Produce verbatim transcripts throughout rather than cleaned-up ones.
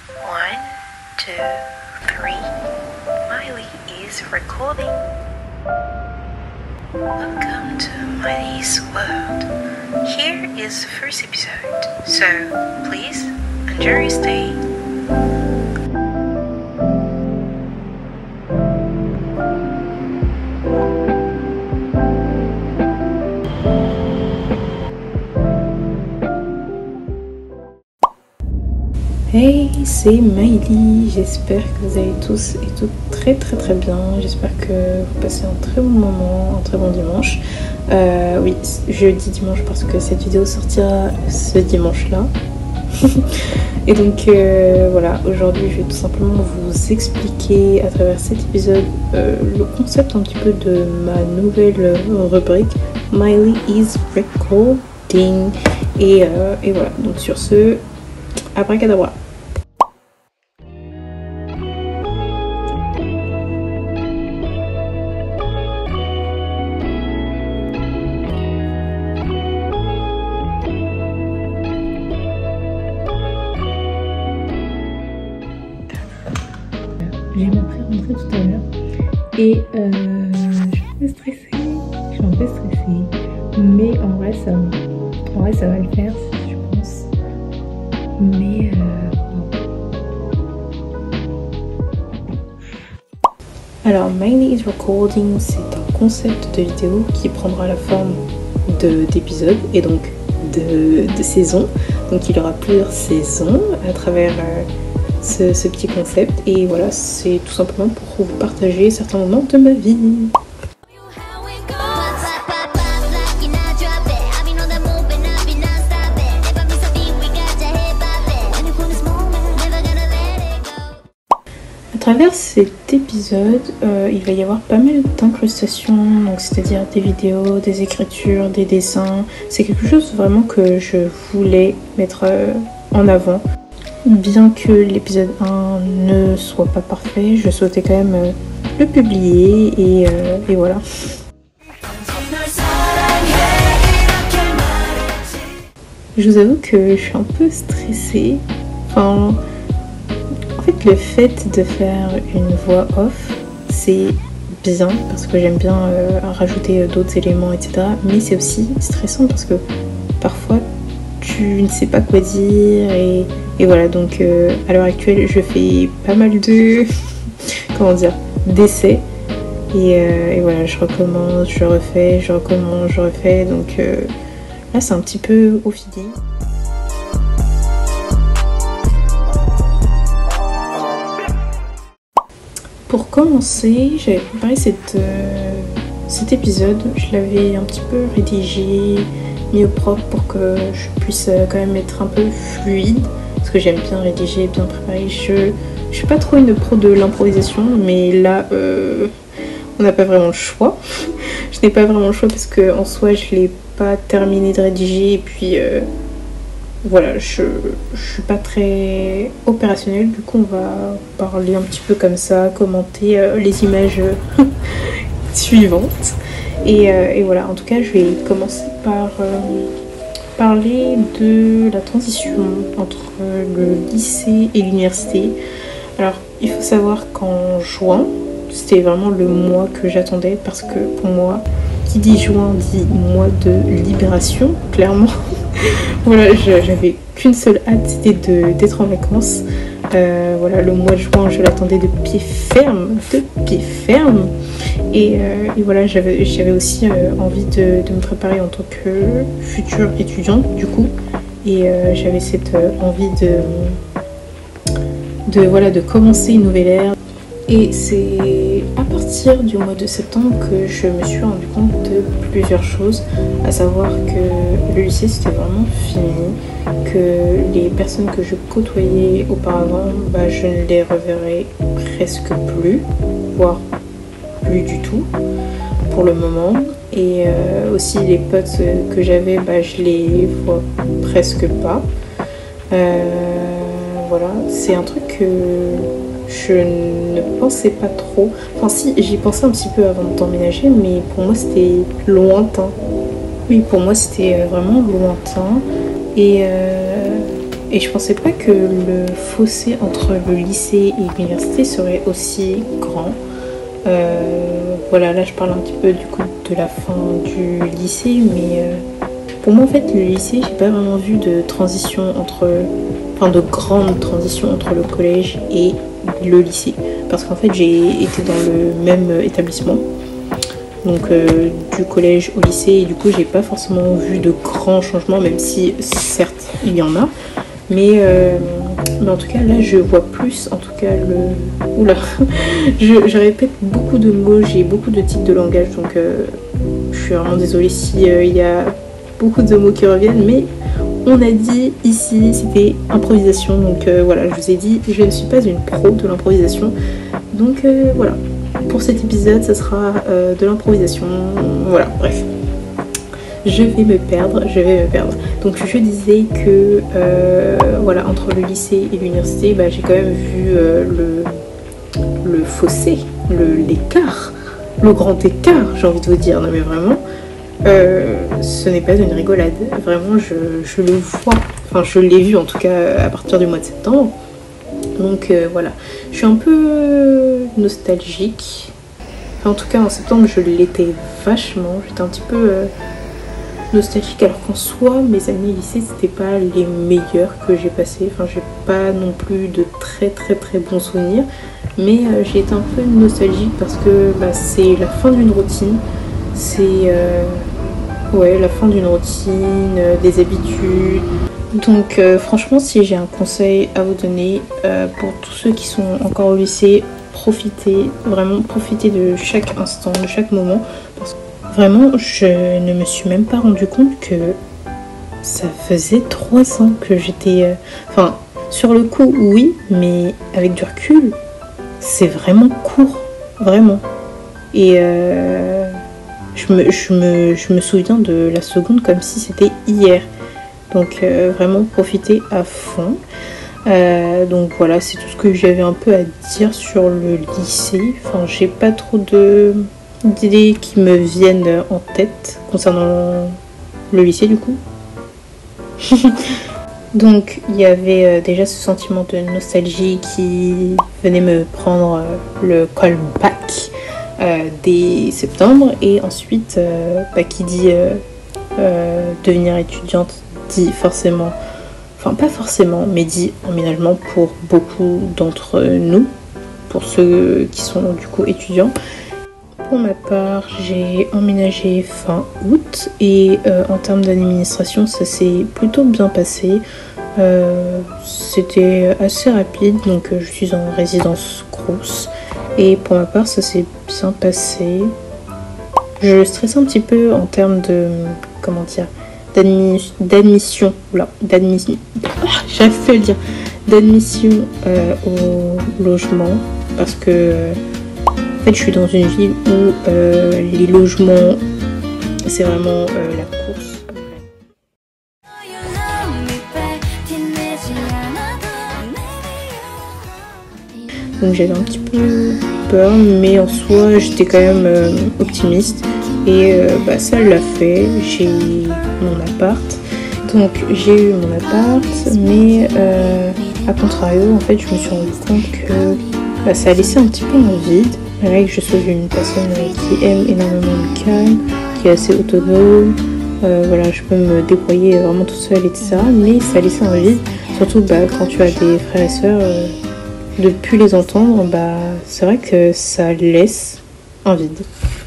One, two, three. Miley is recording. Welcome to Miley's world. Here is the first episode, so please enjoy your stay. Hey, c'est Miley, j'espère que vous allez tous et toutes très très très bien, j'espère que vous passez un très bon moment, un très bon dimanche. Euh, oui, je dis dimanche parce que cette vidéo sortira ce dimanche-là. Et donc euh, voilà, aujourd'hui je vais tout simplement vous expliquer à travers cet épisode euh, le concept un petit peu de ma nouvelle rubrique Miley is Recording. Et, euh, et voilà, donc sur ce, abracadabra. J'ai mon frère rentré tout à l'heure et euh, je suis un peu stressée, je suis un peu stressée, mais en vrai ça, en vrai, ça va le faire, je pense. Mais euh, alors Miley is Recording, c'est un concept de vidéo qui prendra la forme d'épisodes et donc de, de saisons. Donc il y aura plusieurs saisons à travers euh, ce, ce petit concept et voilà, c'est tout simplement pour vous partager certains moments de ma vie. À travers cet épisode, euh, il va y avoir pas mal d'incrustations, donc c'est-à-dire des vidéos, des écritures, des dessins. C'est quelque chose vraiment que je voulais mettre euh, en avant. Bien que l'épisode un ne soit pas parfait, je souhaitais quand même euh, le publier et, euh, et voilà. Je vous avoue que je suis un peu stressée. Enfin, en fait, le fait de faire une voix off, c'est bien parce que j'aime bien euh, rajouter d'autres éléments, et cetera. Mais c'est aussi stressant parce que parfois tu ne sais pas quoi dire et, et voilà. Donc euh, à l'heure actuelle, je fais pas mal de comment dire d'essais et, euh, et voilà, je recommence, je refais, je recommence, je refais. Donc euh, là, c'est un petit peu au feeling. Pour commencer, j'avais préparé cette, euh, cet épisode, je l'avais un petit peu rédigé, mis au propre pour que je puisse euh, quand même être un peu fluide, parce que j'aime bien rédiger, bien préparer. Je je suis pas trop une pro de l'improvisation, mais là, euh, on n'a pas vraiment le choix. Je n'ai pas vraiment le choix parce que en soi, je l'ai pas terminé de rédiger, et puis euh, voilà, je, je suis pas très opérationnelle, du coup on va parler un petit peu comme ça, commenter euh, les images euh, suivantes. Et, euh, et voilà, en tout cas je vais commencer par euh, parler de la transition entre le lycée et l'université. Alors il faut savoir qu'en juin, c'était vraiment le mois que j'attendais parce que pour moi, qui dit juin dit mois de libération, clairement. Voilà, j'avais qu'une seule hâte, c'était d'être en vacances. Euh, voilà, le mois de juin, je l'attendais de pied ferme, de pied ferme. Et, euh, et voilà, j'avais aussi euh, envie de, de me préparer en tant que future étudiante, du coup. Et euh, j'avais cette euh, envie de, de, voilà, de commencer une nouvelle ère. Et c'est à partir du mois de septembre que je me suis rendu compte de plusieurs choses, à savoir que le lycée c'était vraiment fini, que les personnes que je côtoyais auparavant, bah, je ne les reverrai presque plus, voire plus du tout pour le moment. Et euh, aussi les potes que j'avais, bah, je les vois presque pas. Euh, voilà, c'est un truc que je ne pensais pas trop. Enfin si, j'y pensais un petit peu avant d'emménager, mais pour moi c'était lointain. Oui, pour moi c'était vraiment lointain. Et, euh, Et je pensais pas que le fossé entre le lycée et l'université serait aussi grand. Euh, voilà, là je parle un petit peu du coup de la fin du lycée, mais euh, pour moi en fait le lycée, j'ai pas vraiment vu de transition entre, enfin de grande transition entre le collège et le lycée, parce qu'en fait j'ai été dans le même établissement, donc euh, du collège au lycée, et du coup j'ai pas forcément vu de grands changements, même si certes il y en a, mais euh, mais en tout cas là je vois plus en tout cas le... Oula je, je répète beaucoup de mots, j'ai beaucoup de types de langage, donc euh, je suis vraiment désolée si il euh, y a beaucoup de mots qui reviennent, mais on a dit ici c'était improvisation, donc euh, voilà, je vous ai dit je ne suis pas une pro de l'improvisation, donc euh, voilà, pour cet épisode ça sera euh, de l'improvisation, voilà, bref. Je vais me perdre, je vais me perdre. Donc je disais que euh, voilà, entre le lycée et l'université, bah, j'ai quand même vu euh, le, le fossé, le, l'écart, le grand écart, j'ai envie de vous dire. Non mais vraiment, euh, ce n'est pas une rigolade. Vraiment, je, je le vois, enfin je l'ai vu en tout cas à partir du mois de septembre. Donc euh, voilà, je suis un peu nostalgique. Enfin, en tout cas en septembre je l'étais vachement, j'étais un petit peu... Euh, nostalgique, alors qu'en soi mes années lycée c'était pas les meilleures que j'ai passées, enfin j'ai pas non plus de très très très bons souvenirs, mais euh, j'ai été un peu nostalgique parce que bah, c'est la fin d'une routine, c'est euh, ouais la fin d'une routine, euh, des habitudes, donc euh, franchement si j'ai un conseil à vous donner euh, pour tous ceux qui sont encore au lycée, profitez, vraiment profitez de chaque instant, de chaque moment, parce que vraiment, je ne me suis même pas rendu compte que ça faisait trois ans que j'étais... Euh... Enfin, sur le coup, oui, mais avec du recul, c'est vraiment court, vraiment. Et euh, je, me, je, me, je me souviens de la seconde comme si c'était hier. Donc, euh, vraiment, profitez à fond. Euh, donc voilà, c'est tout ce que j'avais un peu à dire sur le lycée. Enfin, j'ai pas trop de... d'idées qui me viennent en tête concernant le lycée du coup. Donc il y avait euh, déjà ce sentiment de nostalgie qui venait me prendre euh, le callback euh, dès septembre, et ensuite euh, bah, qui dit euh, euh, devenir étudiante dit forcément, enfin pas forcément, mais dit emménagement pour beaucoup d'entre nous, pour ceux qui sont du coup étudiants. Pour ma part, j'ai emménagé fin août et euh, en termes d'administration, ça s'est plutôt bien passé. Euh, C'était assez rapide, donc euh, je suis en résidence Crous et pour ma part, ça s'est bien passé. Je stresse un petit peu en termes de, comment dire, d'admi d'admission, oula, d'admission, ah, j'arrive pas à le dire, d'admission euh, au logement, parce que euh, en fait, je suis dans une ville où euh, les logements, c'est vraiment euh, la course. Donc j'avais un petit peu peur, mais en soi, j'étais quand même euh, optimiste. Et euh, bah, ça l'a fait, j'ai mon appart. Donc j'ai eu mon appart, mais euh, à contrario, en fait, je me suis rendu compte que bah, ça a laissé un petit peu un vide. Malgré que je sois une personne qui aime énormément le calme, qui est assez autonome, euh, voilà, je peux me débrouiller vraiment toute seule, et cetera. Mais ça laisse un vide, surtout bah, quand tu as des frères et sœurs, euh, de plus les entendre, bah, c'est vrai que ça laisse un vide.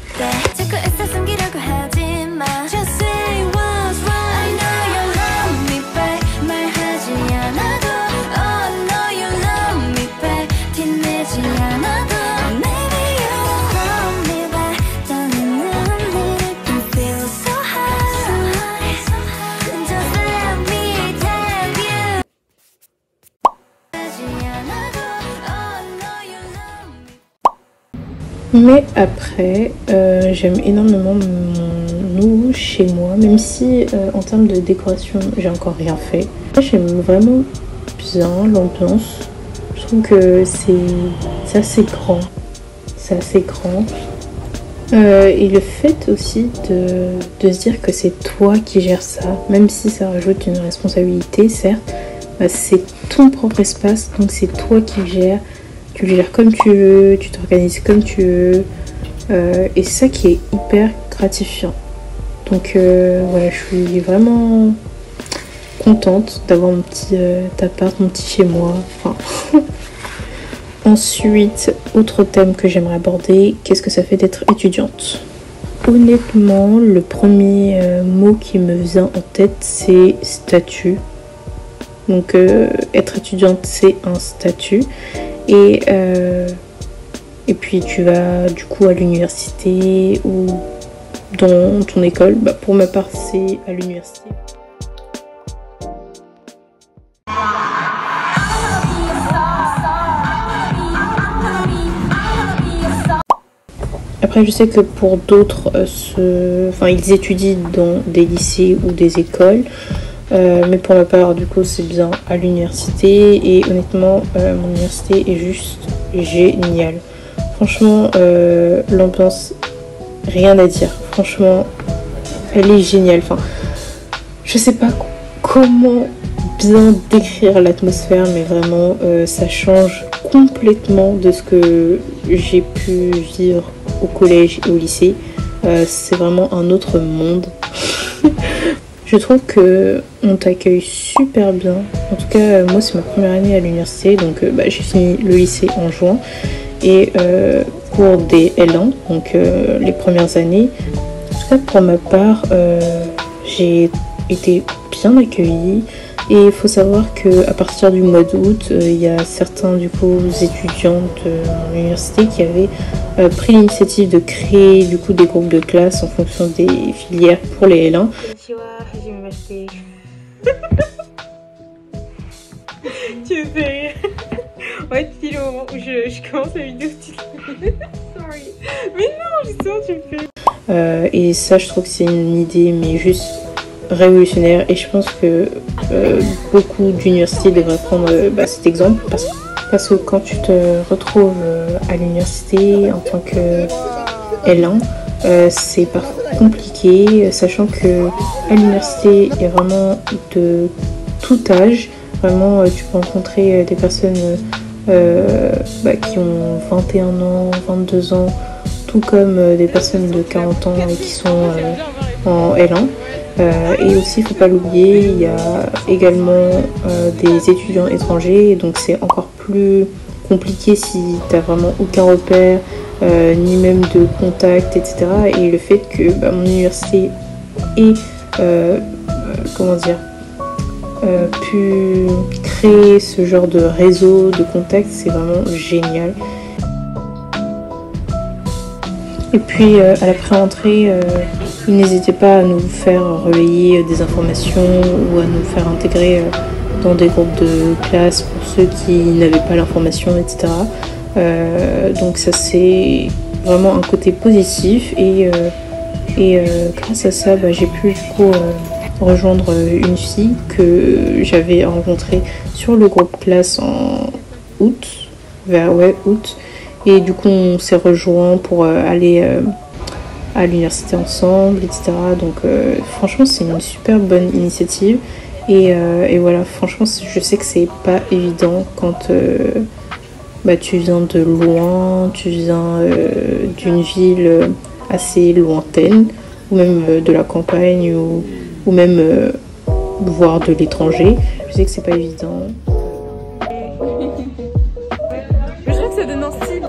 Mais après, euh, j'aime énormément mon nouveau chez moi, même si euh, en termes de décoration, j'ai encore rien fait. J'aime vraiment bien l'ambiance. Je trouve que c'est assez grand. C'est assez grand. Euh, et le fait aussi de, de se dire que c'est toi qui gères ça, même si ça rajoute une responsabilité, certes, bah, c'est ton propre espace, donc c'est toi qui le gères. Tu le gères comme tu veux, tu t'organises comme tu veux. Euh, et c'est ça qui est hyper gratifiant. Donc euh, voilà, je suis vraiment contente d'avoir mon petit euh, appart, mon petit chez moi. Enfin. Ensuite, autre thème que j'aimerais aborder, qu'est-ce que ça fait d'être étudiante? Honnêtement, le premier euh, mot qui me vient en tête, c'est statut. Donc euh, être étudiante, c'est un statut. Et, euh, et puis tu vas du coup à l'université ou dans ton école. Bah, pour ma part, c'est à l'université. Après, je sais que pour d'autres, euh, ce... enfin, ils étudient dans des lycées ou des écoles. Euh, mais pour ma part, du coup, c'est bien à l'université. Et honnêtement, euh, mon université est juste géniale. Franchement, euh, l'ambiance, rien à dire. Franchement, elle est géniale. Enfin, je sais pas comment bien décrire l'atmosphère, mais vraiment, euh, ça change complètement de ce que j'ai pu vivre au collège et au lycée. Euh, c'est vraiment un autre monde. Je trouve que on t'accueille super bien. En tout cas, moi c'est ma première année à l'université, donc euh, bah, j'ai fini le lycée en juin. Et euh, pour des L un, donc euh, les premières années, en tout cas pour ma part, euh, j'ai été bien accueillie. Et il faut savoir qu'à partir du mois d'août, il euh, y a certains du coup étudiants de mon université qui avaient euh, pris l'initiative de créer du coup des groupes de classe en fonction des filières pour les L un. Tu me fais rire. Ouais, c'est le moment où je, je commence la vidéo. Sorry. Mais non, justement, tu me fais. Euh, et ça, je trouve que c'est une idée, mais juste révolutionnaire. Et je pense que euh, beaucoup d'universités devraient prendre euh, bah, cet exemple. Parce, parce que quand tu te retrouves euh, à l'université en tant que L un, euh, c'est parfois compliqué, sachant que à l'université, il y a vraiment de tout âge. Vraiment, euh, tu peux rencontrer euh, des personnes euh, bah, qui ont vingt et un ans, vingt-deux ans, tout comme euh, des personnes de quarante ans et qui sont euh, en L un. Euh, et aussi, il ne faut pas l'oublier, il y a également euh, des étudiants étrangers, donc c'est encore plus compliqué si tu n'as vraiment aucun repère, euh, ni même de contact, et cetera. Et le fait que bah, mon université ait, euh, comment dire, euh, pu créer ce genre de réseau, de contact, c'est vraiment génial. Et puis euh, à la pré-entrée, euh, n'hésitez pas à nous faire relayer des informations ou à nous faire intégrer euh, dans des groupes de classe pour ceux qui n'avaient pas l'information, et cetera. Euh, donc ça c'est vraiment un côté positif et, euh, et euh, grâce à ça bah, j'ai pu du coup euh, rejoindre une fille que j'avais rencontrée sur le groupe classe en août, vers ouais, août. Et du coup, on s'est rejoints pour euh, aller euh, à l'université ensemble, et cetera. Donc, euh, franchement, c'est une super bonne initiative. Et, euh, et voilà, franchement, je sais que c'est pas évident quand euh, bah, tu viens de loin, tu viens euh, d'une ville assez lointaine, ou même euh, de la campagne, ou, ou même euh, voire de l'étranger. Je sais que c'est pas évident. Ça donne un style.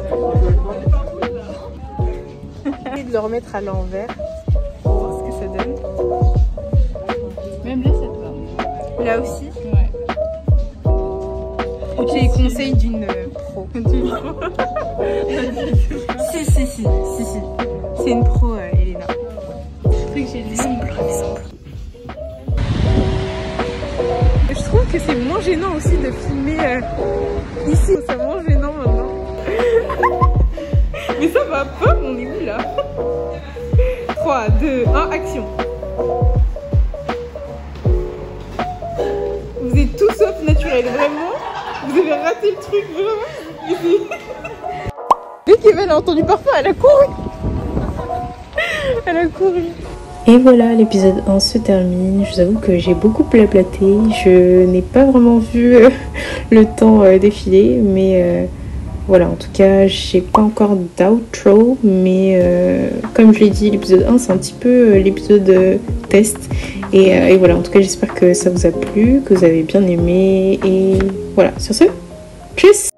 De le remettre à l'envers pour voir ce que ça donne. Même là, ça te va. Là aussi. Ouais. J'ai les conseils d'une pro. si, si, si, si, si. C'est une pro, euh, Elena. Je crois que j'ai lu. Je trouve que c'est moins gênant aussi de filmer euh, ici. C'est moins gênant maintenant. Mais ça va pas, on est où là? trois, deux, un, action. Vous êtes tout sauf naturel, vraiment. Vous avez raté le truc, vraiment. Dès qu'Eva a entendu parfum, elle a couru. Elle a couru. Et voilà, l'épisode un se termine. Je vous avoue que j'ai beaucoup blablaté. Je n'ai pas vraiment vu le temps défiler, mais euh, voilà, en tout cas, j'ai pas encore d'outro, mais euh, comme je l'ai dit, l'épisode un, c'est un petit peu l'épisode euh, test. Et, euh, et voilà, en tout cas, j'espère que ça vous a plu, que vous avez bien aimé. Et voilà, sur ce, tchuss!